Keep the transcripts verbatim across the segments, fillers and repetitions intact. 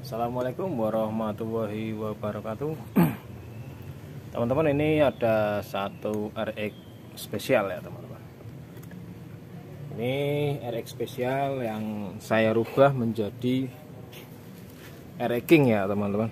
Assalamualaikum warahmatullahi wabarakatuh. Teman-teman, ini ada satu R X spesial ya teman-teman. Ini R X spesial yang saya rubah menjadi R X King ya teman-teman.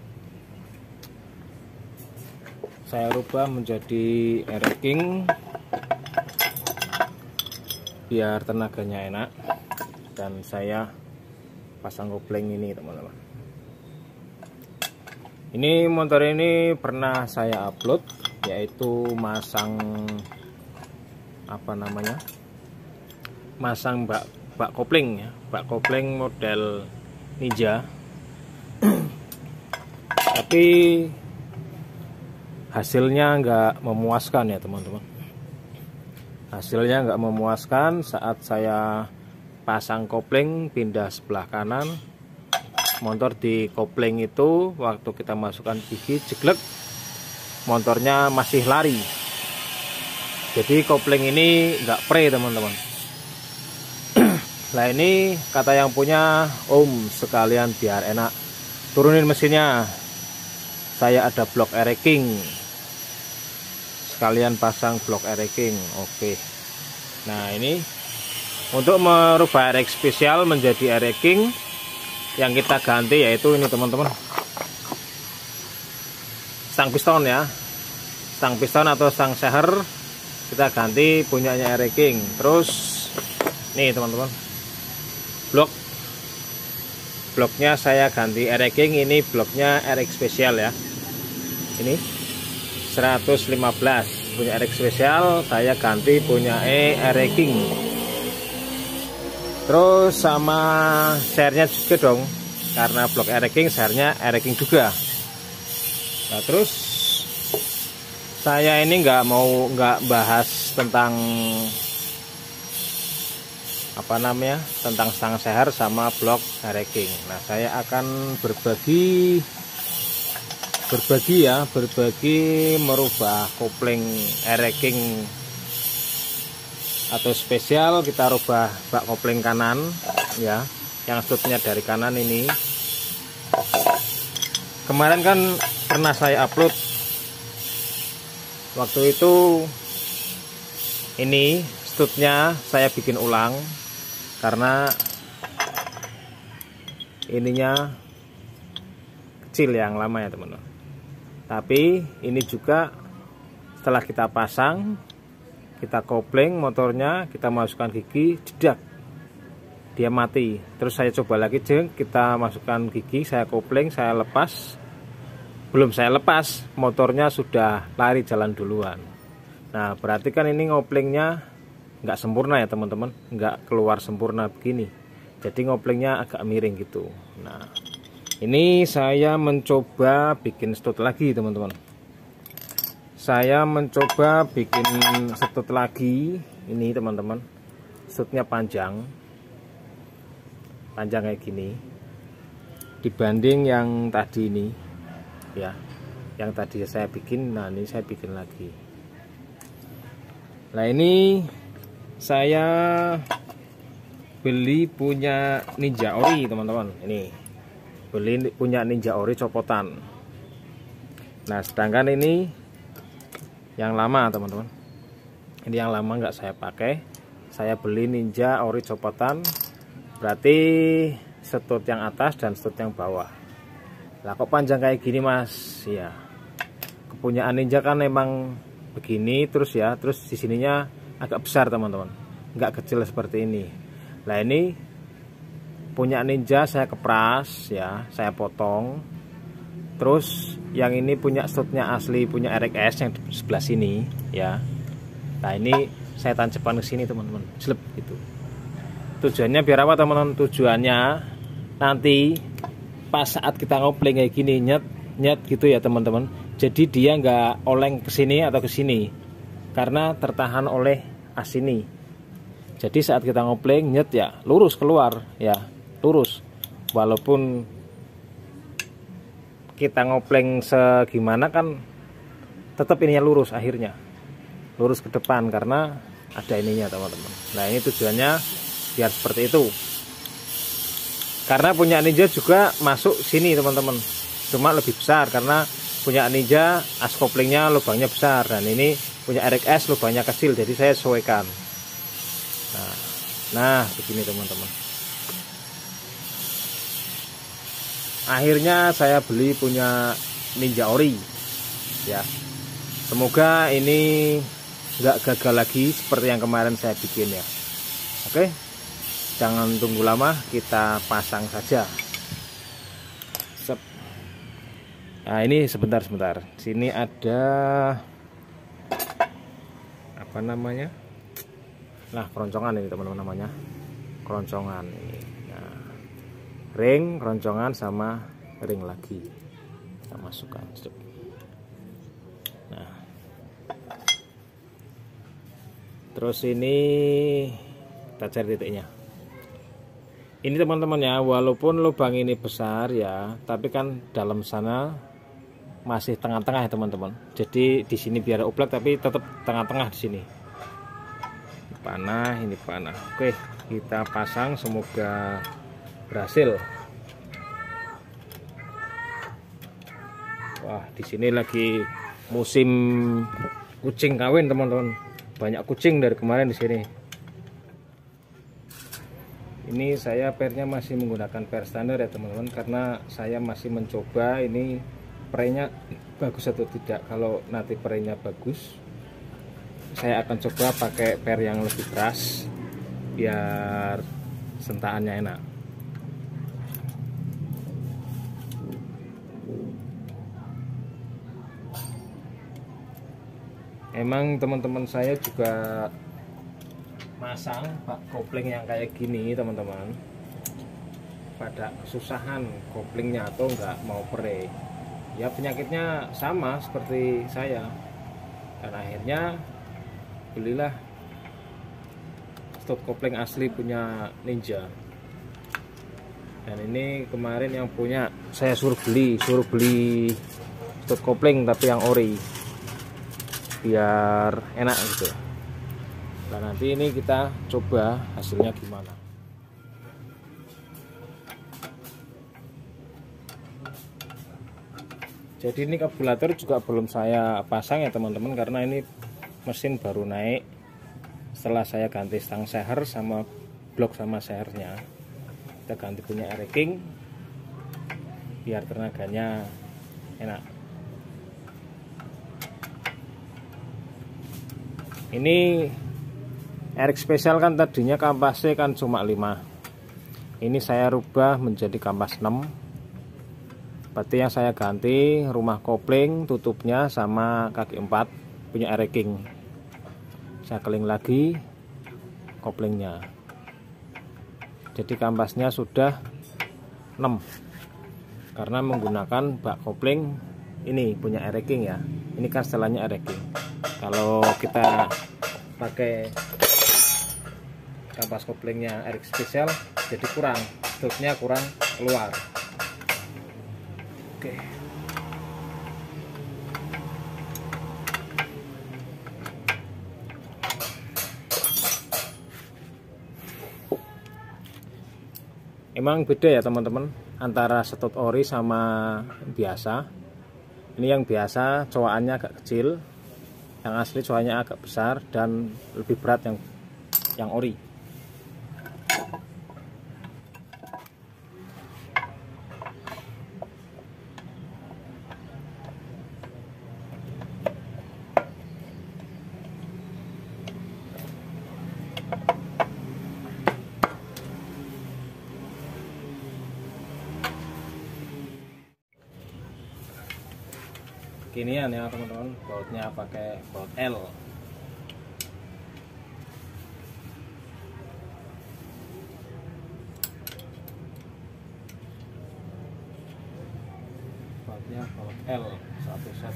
Saya rubah menjadi R X King biar tenaganya enak, dan saya pasang kopling ini teman-teman. Ini motor ini pernah saya upload, yaitu masang apa namanya masang bak bak kopling ya, bak kopling model Ninja. Tapi hasilnya nggak memuaskan ya teman-teman. Hasilnya nggak memuaskan saat saya pasang kopling pindah sebelah kanan, motor di kopling itu waktu kita masukkan gigi jeglek, motornya masih lari. Jadi kopling ini nggak pre teman-teman. Nah ini kata yang punya, om sekalian biar enak turunin mesinnya, saya ada blok R X King, sekalian pasang blok R X King. Oke, nah ini untuk merubah R X spesial menjadi R X King, yang kita ganti yaitu ini teman-teman, stang piston ya, stang piston atau stang seher kita ganti punyanya R X King. Terus nih teman-teman, blok bloknya saya ganti R X King, ini bloknya R X spesial ya, ini seratus lima belas punya R X spesial, saya ganti punya E R X King. Terus sama sernya juga dong, karena blok R X King sernya R X King juga. Nah terus saya ini nggak mau nggak bahas tentang apa namanya tentang stang seher sama blok R X King. Nah saya akan berbagi berbagi ya berbagi merubah kopling R X King atau spesial. Kita rubah bak kopling kanan ya, yang stutnya dari kanan ini. Kemarin kan pernah saya upload, waktu itu ini stutnya saya bikin ulang karena ininya kecil yang lama ya teman-teman. Tapi ini juga setelah kita pasang, kita kopling motornya, kita masukkan gigi, jedak, dia mati. Terus saya coba lagi, jeng, kita masukkan gigi, saya kopling, saya lepas. Belum saya lepas, motornya sudah lari jalan duluan. Nah berarti kan ini ngoplingnya nggak sempurna ya teman-teman, nggak keluar sempurna begini. Jadi ngoplingnya agak miring gitu. Nah ini saya mencoba bikin stut lagi teman-teman. Saya mencoba bikin stut lagi ini teman-teman. Stutnya panjang panjang kayak gini dibanding yang tadi ini ya, yang tadi saya bikin. Nah ini saya bikin lagi. Nah ini saya beli punya Ninja Ori teman-teman. Ini beli punya Ninja Ori copotan. Nah sedangkan ini yang lama teman-teman, ini yang lama nggak saya pakai. Saya beli Ninja Ori copotan, berarti stut yang atas dan stut yang bawah. Lah kok panjang kayak gini mas? Ya kepunyaan Ninja kan memang begini terus ya. Terus di sininya agak besar teman-teman, nggak kecil seperti ini. Lah ini punya Ninja saya kepras ya, saya potong. Terus yang ini punya stutnya asli punya R X S yang di sebelah sini ya. Nah ini saya tancapkan ke sini teman-teman, slep gitu. Tujuannya biar apa teman-teman? Tujuannya nanti pas saat kita ngopling kayak gini, nyet nyet gitu ya teman-teman. Jadi dia nggak oleng ke sini atau ke sini, karena tertahan oleh as ini. Jadi saat kita ngopling nyet ya lurus keluar ya, lurus. Walaupun kita ngopleng segimana kan tetap ininya lurus, akhirnya lurus ke depan karena ada ininya teman-teman. Nah ini tujuannya biar seperti itu. Karena punya Ninja juga masuk sini teman-teman, cuma lebih besar karena punya Ninja as koplingnya lubangnya besar dan ini punya R X S lubangnya kecil, jadi saya sesuaikan. Nah, nah begini teman-teman. Akhirnya saya beli punya Ninja Ori ya. Semoga ini nggak gagal lagi seperti yang kemarin saya bikin ya. Oke, jangan tunggu lama, kita pasang saja. Sep. Nah ini sebentar sebentar. Sini ada apa namanya? Nah keroncongan ini teman-teman namanya. Keroncongan ini. Nah, ring, keroncongan sama ring lagi. Kita masukkan. Nah. Terus ini kita cari titiknya. Ini teman-teman ya, walaupun lubang ini besar ya, tapi kan dalam sana masih tengah-tengah ya teman-teman. Jadi di sini biar oblak tapi tetap tengah-tengah di sini. Panah, ini panah. Oke, kita pasang, semoga berhasil. Wah, di sini lagi musim kucing kawin teman-teman. Banyak kucing dari kemarin di sini. Ini saya pernya masih menggunakan per standar ya teman-teman, karena saya masih mencoba ini pernya bagus atau tidak. Kalau nanti pernya bagus, saya akan coba pakai per yang lebih keras biar sentaannya enak. Emang teman-teman saya juga masang bak kopling yang kayak gini teman-teman, pada kesusahan koplingnya atau enggak mau pere ya, penyakitnya sama seperti saya, dan akhirnya belilah stud kopling asli punya Ninja. Dan ini kemarin yang punya saya suruh beli suruh beli stud kopling tapi yang ori biar enak gitu. Nah nanti ini kita coba hasilnya gimana. Jadi ini karburator juga belum saya pasang ya teman-teman, karena ini mesin baru naik setelah saya ganti stang seher sama blok sama sehernya. Kita ganti punya R-King biar tenaganya enak. Ini R X Special kan tadinya kampasnya kan cuma lima. Ini saya rubah menjadi kampas enam. Berarti yang saya ganti rumah kopling, tutupnya sama kaki empat punya R-King. Saya keling lagi koplingnya. Jadi kampasnya sudah enam. Karena menggunakan bak kopling ini punya R-King ya. Ini kan setelahnya R-King. Kalau kita pakai kampas koplingnya R X Special jadi kurang, stoknya kurang keluar. Oke. Emang beda ya teman-teman antara stud ori sama biasa. Ini yang biasa cowakannya agak kecil, yang asli cowakannya agak besar dan lebih berat yang yang ori. Ginian ya teman-teman, bautnya pakai baut L. Bautnya baut L satu set.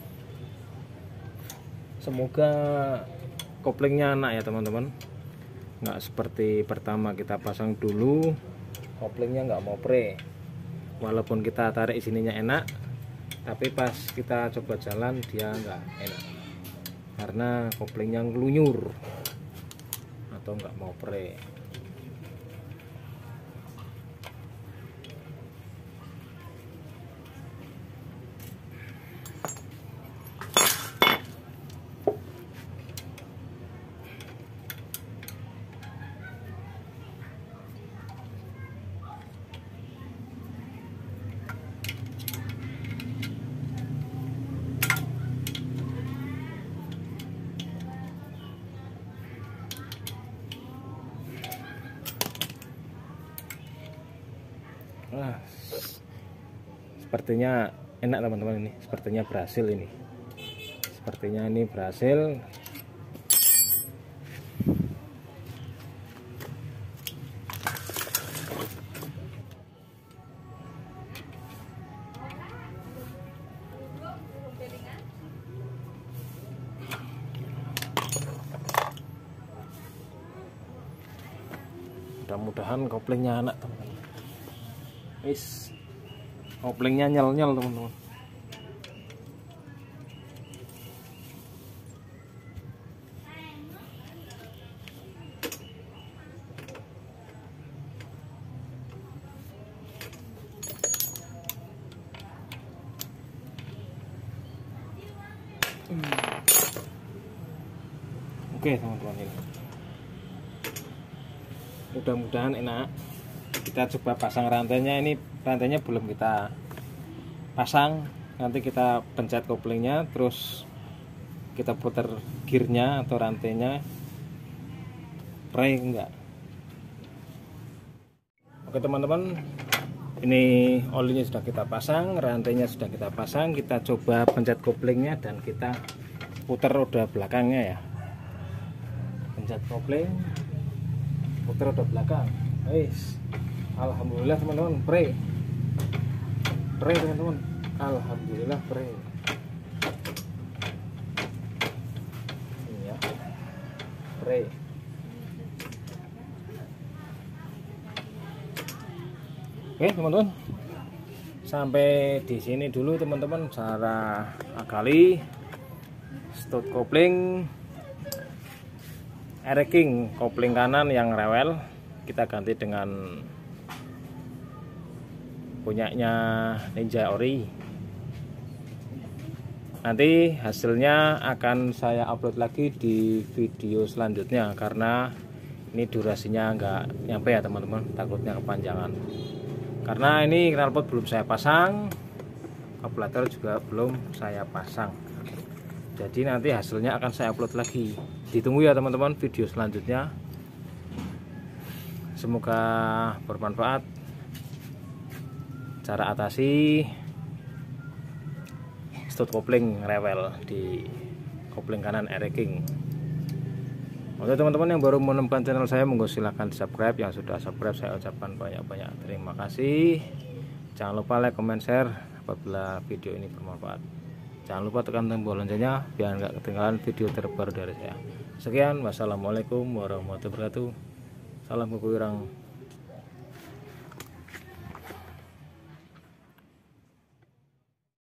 Semoga koplingnya enak ya teman-teman. nggak seperti pertama kita pasang dulu koplingnya nggak mau pre. Walaupun kita tarik sininya enak, tapi pas kita coba jalan dia nggak enak karena koplingnya ngelunyur atau nggak mau pre. Nah, sepertinya enak teman-teman, ini sepertinya berhasil ini sepertinya ini berhasil. Mudah-mudahan koplingnya enak teman-teman. Is koplingnya nyel-nyel teman-teman. Hmm. Oke teman-teman, ini mudah-mudahan enak. Kita coba pasang rantainya, ini rantainya belum kita pasang, nanti kita pencet koplingnya terus kita putar gearnya atau rantainya pre enggak. Oke teman-teman, ini olinya sudah kita pasang, rantainya sudah kita pasang, kita coba pencet koplingnya dan kita putar roda belakangnya ya. Pencet kopling, putar roda belakang. Wis, alhamdulillah teman-teman, pre pre teman-teman, alhamdulillah pre. Ini ya, pre. Oke teman-teman, sampai di sini dulu teman-teman cara akali stud kopling King kopling kanan yang rewel. Kita ganti dengan punyanya Ninja Ori. Nanti hasilnya akan saya upload lagi di video selanjutnya karena ini durasinya nggak nyampe ya teman-teman, takutnya kepanjangan. Karena ini knalpot belum saya pasang, karburator juga belum saya pasang. Jadi nanti hasilnya akan saya upload lagi. Ditunggu ya teman-teman video selanjutnya. Semoga bermanfaat cara atasi stud kopling rewel di kopling kanan King. Oke teman-teman yang baru menemukan channel saya, monggo silahkan subscribe. Yang sudah subscribe saya ucapkan banyak-banyak terima kasih. Jangan lupa like, comment, share apabila video ini bermanfaat. Jangan lupa tekan tombol loncengnya biar nggak ketinggalan video terbaru dari saya. Sekian, wassalamualaikum warahmatullahi wabarakatuh. Salam kuku irang.